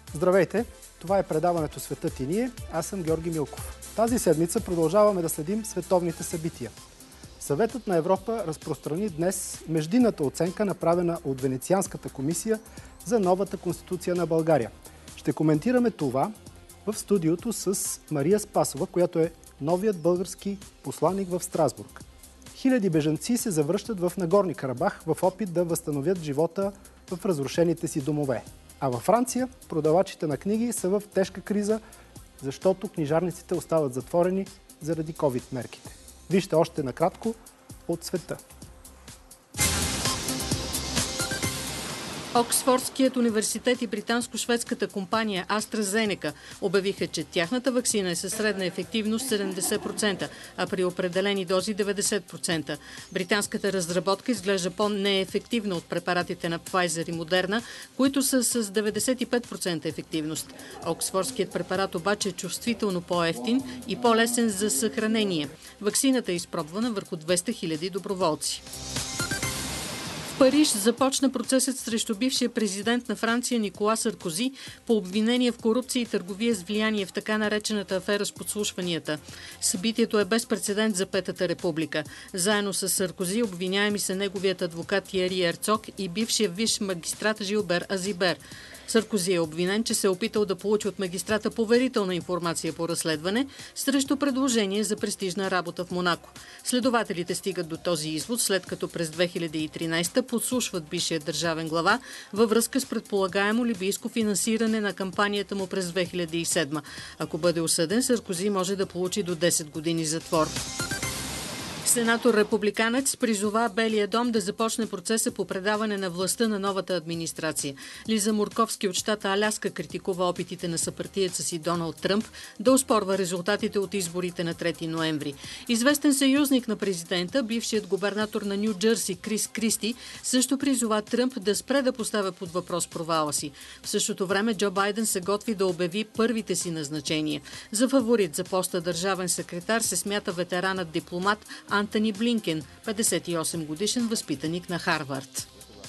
Здравейте! Това е предаването "Светът и ние". Аз съм Георги Милков. Тази седмица продължаваме да следим световните събития. Съветът на Европа разпространи днес междинната оценка, направена от Венецианската комисия за новата конституция на България. Ще коментираме това в студиото с Мария Спасова, която е новият български посланик в Страсбург. Хиляди бежанци се завръщат в Нагорни Карабах в опит да възстановят живота в разрушените си домове. А във Франция продавачите на книги са в тежка криза, защото книжарниците остават затворени заради COVID мерките. Вижте още накратко от света. Оксфордският университет и британско-шведската компания AstraZeneca обявиха, че тяхната ваксина е със средна ефективност 70%, а при определени дози 90%. Британската разработка изглежда по-неефективна от препаратите на Pfizer и Moderna, които са с 95% ефективност. Оксфордският препарат обаче е чувствително по-евтин и по-лесен за съхранение. Ваксината е изпробвана върху 200 000 доброволци. В Париж започна процесът срещу бившия президент на Франция Никола Саркози по обвинение в корупция и търговия с влияние в така наречената афера с подслушванията. Събитието е без прецедент за Петата република. Заедно с Саркози обвиняеми са неговият адвокат Тиери Ерцог и бившия висш магистрат Жилбер Азибер. Саркози е обвинен, че се е опитал да получи от магистрата поверителна информация по разследване срещу предложение за престижна работа в Монако. Следователите стигат до този извод, след като през 2013 подслушват бившия държавен глава във връзка с предполагаемо либийско финансиране на кампанията му през 2007. Ако бъде осъден, Саркози може да получи до 10 години затвор. Сенатор-републиканец призова Белия дом да започне процеса по предаване на властта на новата администрация. Лиза Мурковски от щата Аляска критикува опитите на съпартиеца си Доналд Тръмп да оспорва резултатите от изборите на 3 ноември. Известен съюзник на президента, бившият губернатор на Ню Джърси Крис Кристи, също призова Тръмп да спре да поставя под въпрос провала си. В същото време Джо Байден се готви да обяви първите си назначения. За фаворит за поста държавен секретар се смята ветеранът дипломат Антони Блинкен, 58 годишен възпитаник на Харвард.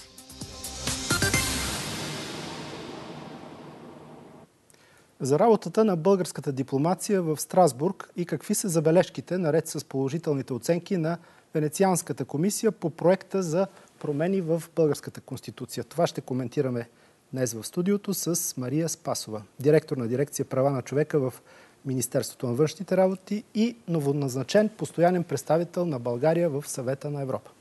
За работата на българската дипломация в Страсбург и какви са забележките, наред с положителните оценки на Венецианската комисия по проекта за промени в българската конституция. Това ще коментираме днес в студиото с Мария Спасова, директор на дирекция "Права на човека" в Министерството на външните работи и новоназначен постоянен представител на България в Съвета на Европа.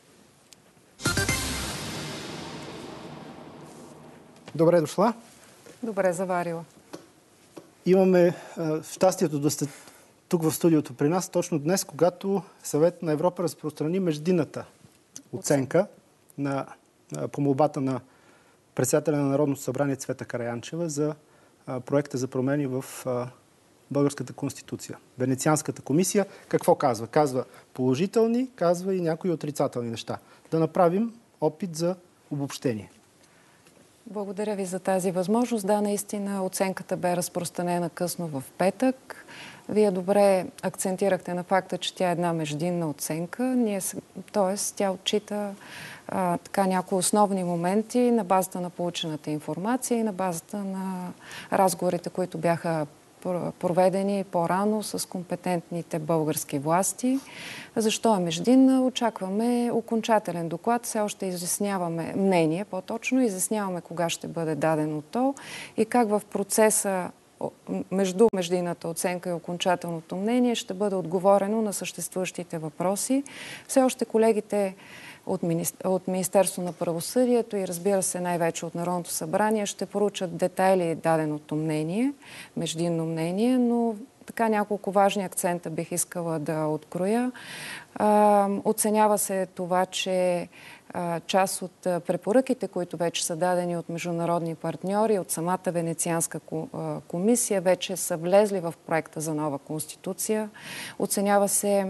Добре дошла. Добре заварила. Имаме щастието да сте тук в студиото при нас точно днес, когато Съвет на Европа разпространи междинната оценка по молбата на председателя на Народното събрание Цвета Караянчева за проекта за промени в българската конституция. Венецианската комисия какво казва? Казва положителни, казва и някои отрицателни неща. Да направим опит за обобщение. Благодаря ви за тази възможност. Да, наистина оценката бе разпространена късно в петък. Вие добре акцентирахте на факта, че тя е една междинна оценка. Т.е. тя отчита някои основни моменти на базата на получената информация и на базата на разговорите, които бяха проведени по-рано с компетентните български власти. Защо е междинна? Очакваме окончателен доклад. Все още изясняваме мнение, по-точно изясняваме кога ще бъде дадено то и как в процеса между междинната оценка и окончателното мнение ще бъде отговорено на съществуващите въпроси. Все още колегите от Министерство на правосъдието и разбира се най-вече от Народното събрание ще поручат детайли даденото мнение, междинно мнение, но така няколко важни акцента бих искала да откроя. Оценява се това, че част от препоръките, които вече са дадени от международни партньори, от самата Венецианска комисия, вече са влезли в проекта за нова конституция. Оценява се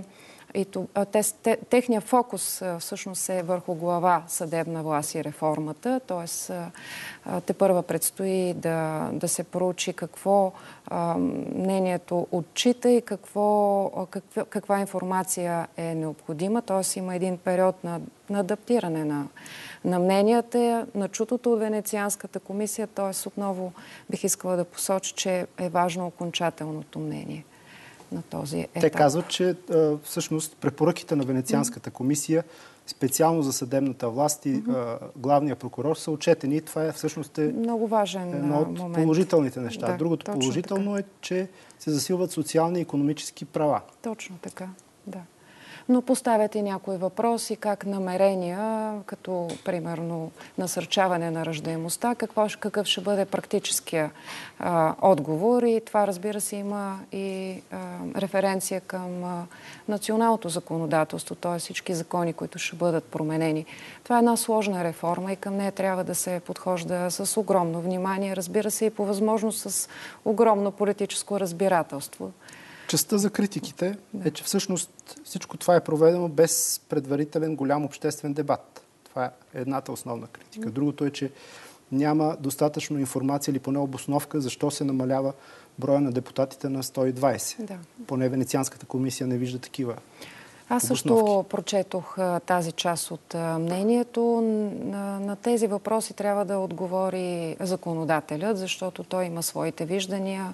Техният фокус всъщност е върху глава съдебна власт и реформата, т.е. тепърва предстои да се проучи какво мнението отчита и каква информация е необходима, т.е. има един период на адаптиране на мненията, на чутото от Венецианската комисия, т.е. отново бих искала да посоча, че е важно окончателното мнение на този етап. Те казват, че всъщност препоръките на Венецианската комисия специално за съдебната власт и главния прокурор са отчетени. И това всъщност е много важен едно от момент. Положителните неща. Да, другото положително е, че се засилват социални и икономически права. Точно така, да. Но поставят и някои въпроси, как намерения, като примерно насърчаване на раждаемостта, какъв ще бъде практическия отговор. И това, разбира се, има и референция към националното законодателство, т.е. всички закони, които ще бъдат променени. Това е една сложна реформа и към нея трябва да се подхожда с огромно внимание, разбира се, и по възможност с огромно политическо разбирателство. Частта за критиките е, че всъщност всичко това е проведено без предварителен голям обществен дебат. Това е едната основна критика. Другото е, че няма достатъчно информация или поне обосновка защо се намалява броя на депутатите на 120. Да. Поне Венецианската комисия не вижда такива Аз също прочетох тази част от мнението. На тези въпроси трябва да отговори законодателят, защото той има своите виждания.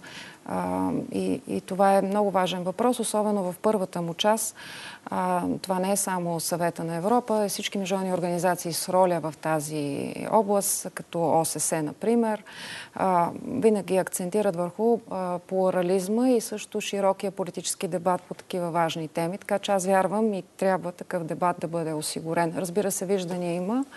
И това е много важен въпрос, особено в първата му част. Това не е само Съвета на Европа, всички международни организации с роля в тази област, като ОССЕ, например, винаги акцентират върху плурализма и също широкия политически дебат по такива важни теми. Така че аз вярвам и трябва такъв дебат да бъде осигурен. Разбира се, виждания има,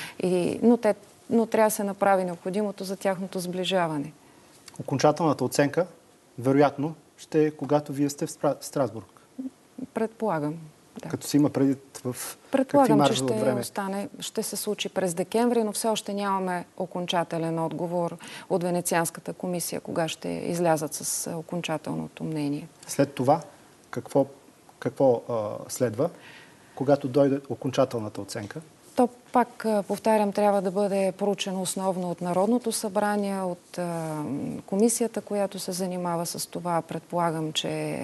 но трябва да се направи необходимото за тяхното сближаване. Окончателната оценка, вероятно, ще е когато вие сте в Страсбург. Предполагам. Да. Като се има предвид в Предполагам, че ще се случи през декември, но все още нямаме окончателен отговор от Венецианската комисия, кога ще излязат с окончателното мнение. След това, какво следва, когато дойде окончателната оценка? То пак, повтарям, трябва да бъде проучено основно от Народното събрание, от комисията, която се занимава с това. Предполагам, че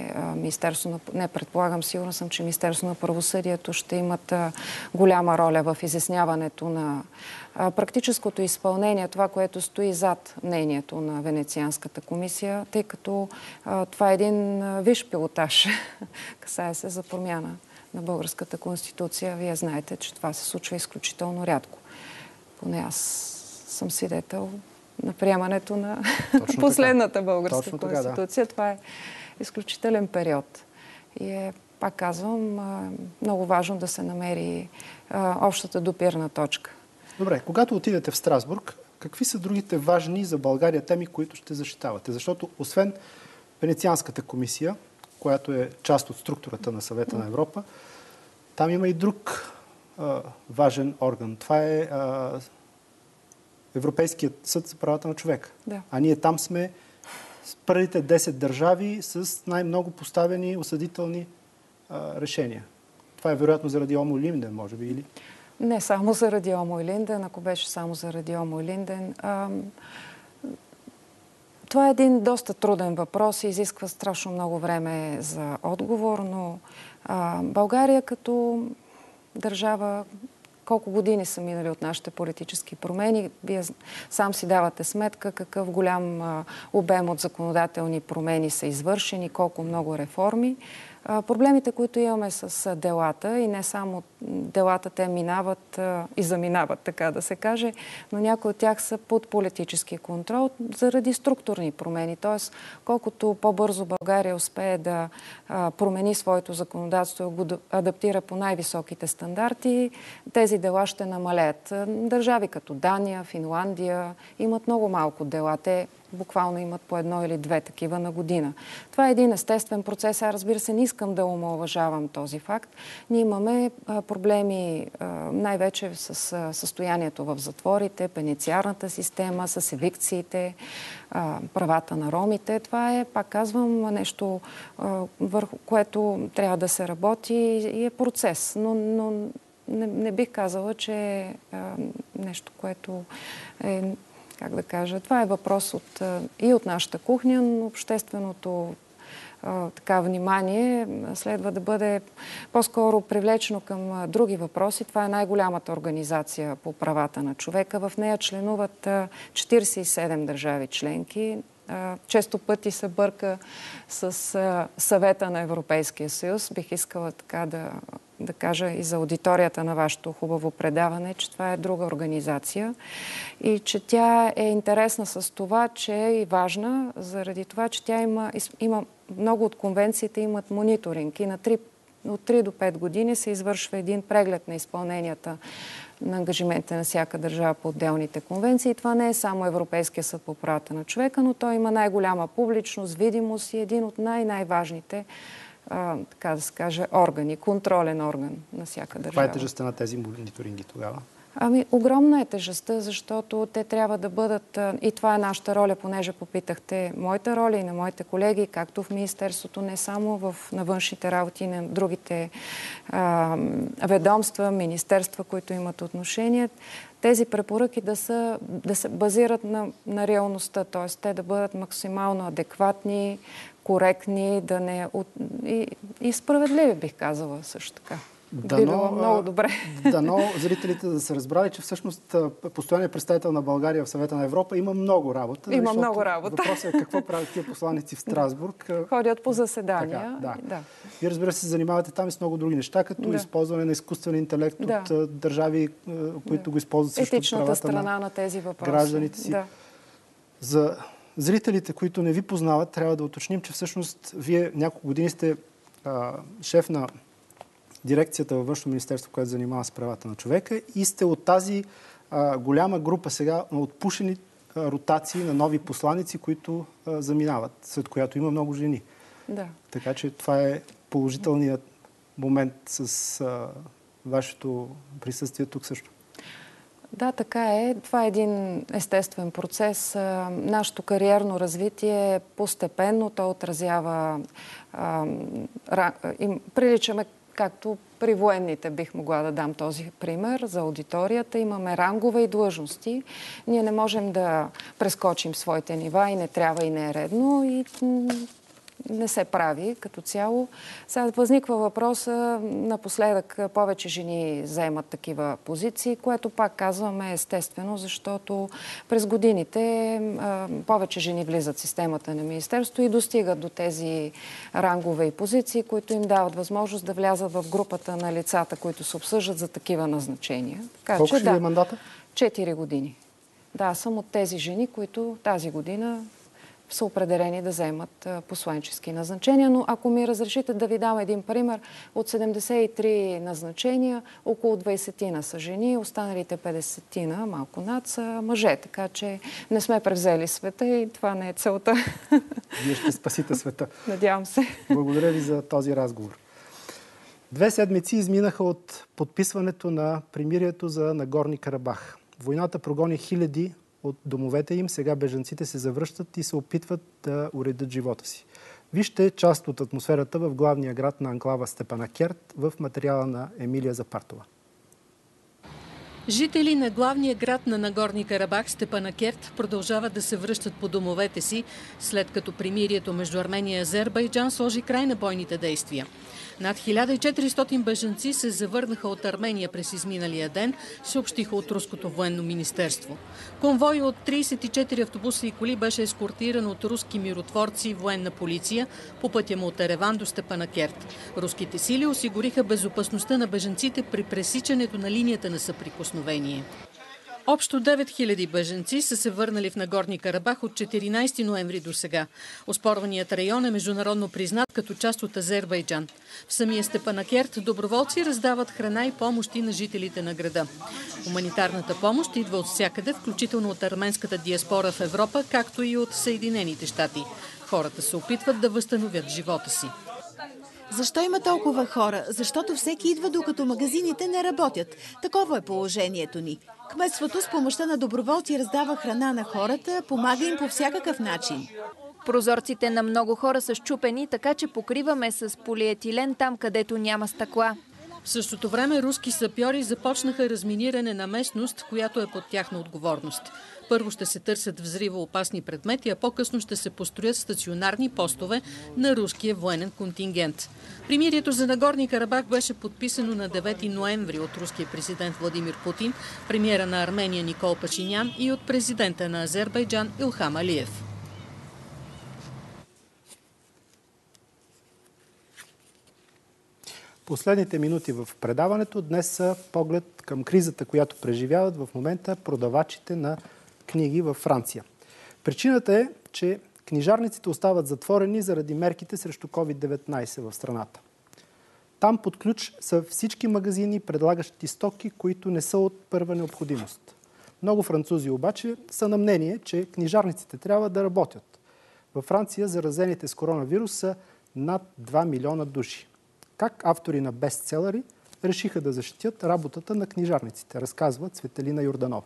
сигурна съм, че Министерството на правосъдието ще имат голяма роля в изясняването на практическото изпълнение, това, което стои зад мнението на Венецианската комисия, тъй като това е един висш пилотаж. Касае се за промяна на българската конституция. Вие знаете, че това се случва изключително рядко. Поне аз съм свидетел на приемането на последната българска конституция. Да. Това е изключителен период. И пак казвам, много важно да се намери общата допирна точка. Добре, когато отидете в Страсбург, какви са другите важни за България теми, които ще защитавате? Защото освен Венецианската комисия, която е част от структурата на Съвета на Европа, там има и друг важен орган. Това е Европейският съд за правата на човека. Да. А ние там сме с първите 10 държави с най-много поставени осъдителни решения. Това е вероятно заради Омо и Линден, може би, или? Не само заради Омо и Линден. Ако беше само заради Омо и Линден... Това е един доста труден въпрос и изисква страшно много време за отговор, но България като държава, колко години са минали от нашите политически промени, вие сам си давате сметка какъв голям обем от законодателни промени са извършени, колко много реформи. Проблемите, които имаме с делата, и не само делата, те минават и заминават, така да се каже, но някои от тях са под политически контрол заради структурни промени. Тоест, колкото по-бързо България успее да промени своето законодателство и го адаптира по най-високите стандарти, тези дела ще намалеят. Държави като Дания, Финландия имат много малко дела. Те буквално имат по 1 или 2 такива на година. Това е един естествен процес. Аз, разбира се, не искам да омаловажавам този факт. Ние имаме проблеми най-вече с състоянието в затворите, пенитенциарната система, с евикциите, правата на ромите. Това е, пак казвам, нещо, върху което трябва да се работи и е процес. Но не бих казала, че е нещо, което е, как да кажа, това е въпрос и от нашата кухня, но общественото внимание следва да бъде по-скоро привлечено към други въпроси. Това е най-голямата организация по правата на човека. В нея членуват 47 държави членки. Често пъти се бърка с Съвета на Европейския съюз. Бих искала така да кажа и за аудиторията на вашето хубаво предаване, че това е друга организация и че тя е интересна с това, че е и важна, заради това, че тя има много от конвенциите имат мониторинг и от 3 до 5 години се извършва един преглед на изпълненията на ангажиментите на всяка държава по отделните конвенции. Това не е само Европейския съд по правата на човека, но той има най-голяма публичност, видимост и един от най-важните, така да се каже, органи, контролен орган на всяка държава. Каква е тежестта на тези мониторинги тогава? Огромна е тежестта, защото те трябва да бъдат, и това е нашата роля, понеже попитахте моята роля и на моите колеги, както в Министерството, не само на външните работи, и на другите ведомства, министерства, които имат отношение. Тези препоръки да се базират на реалността, т.е. те да бъдат максимално адекватни, коректни, и справедливи, бих казала също така. Би било много добре. Дано зрителите да са разбрали, че всъщност постоянният представител на България в Съвета на Европа има много работа. Има много работа. Въпросът е какво правят тия посланици в Страсбург. Ходят по заседания. Така, да. Вие, разбира се, занимавате там и с много други неща, като използване на изкуствен интелект от държави, които го използват срещу правата на тези въпроси. Гражданите си. За зрителите, които не ви познават, трябва да уточним, че всъщност вие няколко години сте шеф на дирекцията във Външно министерство, което занимава с правата на човека, и сте от тази голяма група сега на отпушени ротации на нови посланици, които заминават, след която има много жени. Да. Така че това е положителният момент с вашето присъствие тук също. Да, така е. Това е един естествен процес. Нашето кариерно развитие постепенно, то отразява приличаме както при военните, бих могла да дам този пример за аудиторията. Имаме рангове и длъжности. Ние не можем да прескочим своите нива и не трябва и не е редно и не се прави като цяло. Сега възниква въпроса, напоследък повече жени заемат такива позиции, което пак казваме естествено, защото през годините повече жени влизат в системата на Министерството и достигат до тези рангове и позиции, които им дават възможност да влязат в групата на лицата, които се обсъждат за такива назначения. Колко ще е мандата? 4 години. Да, съм от тези жени, които тази година са определени да вземат посланически назначения. Но ако ми разрешите да ви дам един пример, от 73 назначения, около 20-тина са жени, останалите 50-тина, малко над, са мъже. Така че не сме превзели света и това не е целта. Вие ще спасите света. Надявам се. Благодаря ви за този разговор. 2 седмици изминаха от подписването на примирието за Нагорни Карабах. Войната прогони хиляди от домовете им, сега бежанците се завръщат и се опитват да уредят живота си. Вижте част от атмосферата в главния град на анклава Степанакерт в материала на Емилия Запартова. Жители на главния град на Нагорни Карабах, Степанакерт, продължават да се връщат по домовете си, след като примирието между Армения и Азербайджан сложи край на бойните действия. Над 1400 бежанци се завърнаха от Армения през изминалия ден, съобщиха от Руското военно министерство. Конвой от 34 автобуса и коли беше ескортиран от руски миротворци и военна полиция по пътя му от Ереван до Степанакерт. Руските сили осигуриха безопасността на бежанците при пресичането на линията на съприкосновение. Общо 9000 бежанци са се върнали в Нагорни Карабах от 14 ноември до сега. Оспорваният район е международно признат като част от Азербайджан. В самия Степанакерт доброволци раздават храна и помощи на жителите на града. Хуманитарната помощ идва от всякъде, включително от арменската диаспора в Европа, както и от Съединените щати. Хората се опитват да възстановят живота си. Защо има толкова хора? Защото всеки идва, докато магазините не работят. Такова е положението ни. Кметството с помощта на доброволци раздава храна на хората, помага им по всякакъв начин. Прозорците на много хора са счупени, така че покриваме с полиетилен там, където няма стъкла. В същото време руски сапьори започнаха разминиране на местност, която е под тяхна отговорност. Първо ще се търсят взривоопасни предмети, а по-късно ще се построят стационарни постове на руския военен контингент. Примирието за Нагорни Карабах беше подписано на 9 ноември от руския президент Владимир Путин, премиера на Армения Никол Пашинян и от президента на Азербайджан Илхам Алиев. Последните минути в предаването днес са поглед към кризата, която преживяват в момента продавачите на книги във Франция. Причината е, че книжарниците остават затворени заради мерките срещу COVID-19 в страната. Там под ключ са всички магазини, предлагащи стоки, които не са от първа необходимост. Много французи обаче са на мнение, че книжарниците трябва да работят. Във Франция заразените с коронавирус са над 2 милиона души. Как автори на бестселери решиха да защитят работата на книжарниците, разказва Цветелина Йорданова.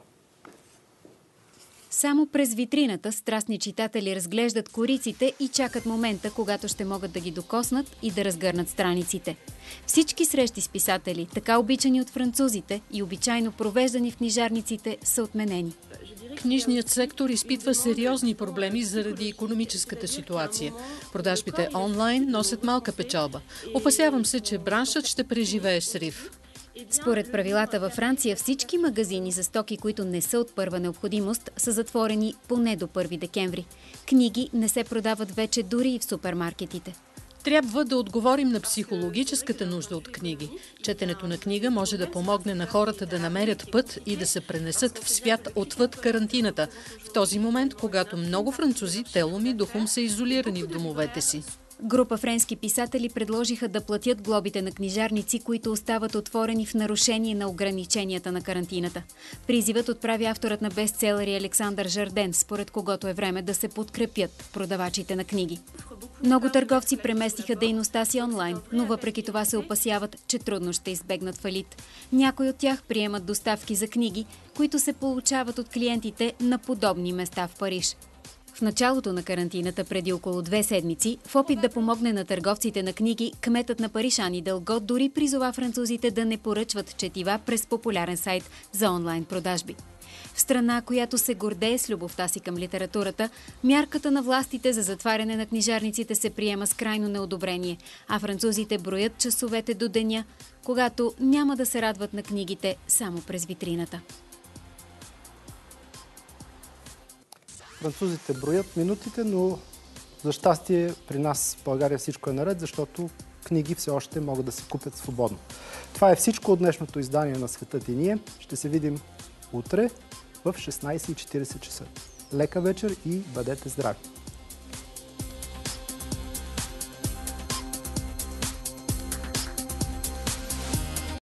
Само през витрината страстни читатели разглеждат кориците и чакат момента, когато ще могат да ги докоснат и да разгърнат страниците. Всички срещи с писатели, така обичани от французите и обичайно провеждани в книжарниците, са отменени. Книжният сектор изпитва сериозни проблеми заради икономическата ситуация. Продажбите онлайн носят малка печалба. Опасявам се, че браншът ще преживее срив. Според правилата във Франция, всички магазини за стоки, които не са от първа необходимост, са затворени поне до 1 декември. Книги не се продават вече дори и в супермаркетите. Трябва да отговорим на психологическата нужда от книги. Четенето на книга може да помогне на хората да намерят път и да се пренесат в свят отвъд карантината. В този момент, когато много французи телом и духом са изолирани в домовете си. Група френски писатели предложиха да платят глобите на книжарници, които остават отворени в нарушение на ограниченията на карантината. Призивът отправи авторът на бестселери Александър Жарден, според когото е време да се подкрепят продавачите на книги. Много търговци преместиха дейността си онлайн, но въпреки това се опасяват, че трудно ще избегнат фалит. Някои от тях приемат доставки за книги, които се получават от клиентите на подобни места в Париж. В началото на карантината, преди около 2 седмици, в опит да помогне на търговците на книги, кметът на Париж Ан Идалго дори призова французите да не поръчват четива през популярен сайт за онлайн продажби. В страна, която се гордее с любовта си към литературата, мярката на властите за затваряне на книжарниците се приема с крайно неодобрение, а французите броят часовете до деня, когато няма да се радват на книгите само през витрината. Французите броят минутите, но за щастие при нас в България всичко е наред, защото книги все още могат да се купят свободно. Това е всичко от днешното издание на Светът и ние. Ще се видим утре в 16:40 часа. Лека вечер и бъдете здрави!